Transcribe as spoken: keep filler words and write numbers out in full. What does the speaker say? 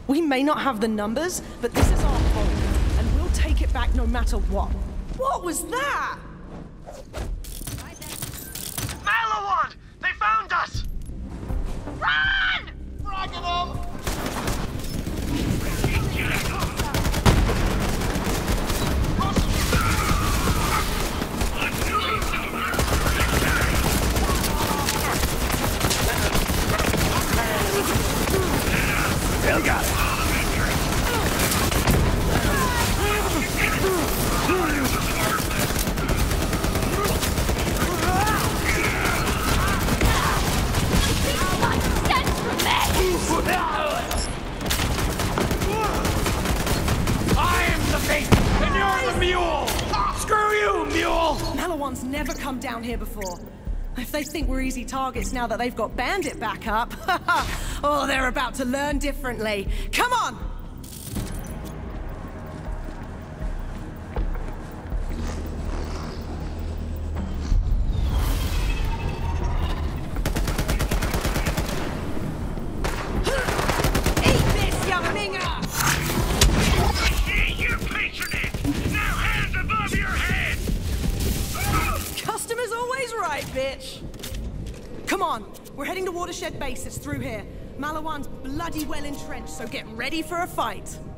We may not have the numbers, but this is our home, and we'll take it back no matter what. What was that? Malawad! They found us! Run! Fragging them! Still got it. Malawan's never come down here before. If they think we're easy targets now that they've got Bandit back up, oh, they're about to learn differently. Come on! Eat this, young minger! You're patronage! Now hands above your head! Customer's always right, bitch. Come on, we're heading to Watershed Base. It's through here. Malawan's bloody well entrenched, so get ready for a fight.